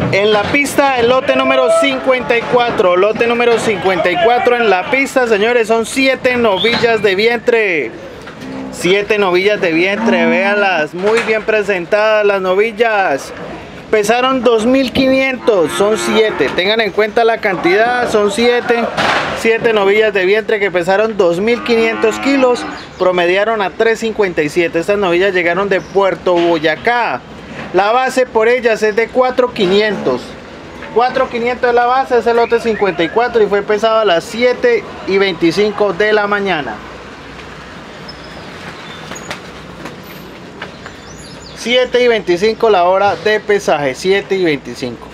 En la pista, el lote número 54. Lote número 54 en la pista, señores, son 7 novillas de vientre. 7 novillas de vientre, véanlas, muy bien presentadas las novillas. Pesaron 2500, son 7. Tengan en cuenta la cantidad, son 7 novillas de vientre que pesaron 2500 kilos. Promediaron a 3.57. Estas novillas llegaron de Puerto Boyacá. La base por ellas es de 4.500. 4.500 es la base, es el lote 54 y fue pesado a las 7:25 de la mañana. 7:25 la hora de pesaje, 7:25.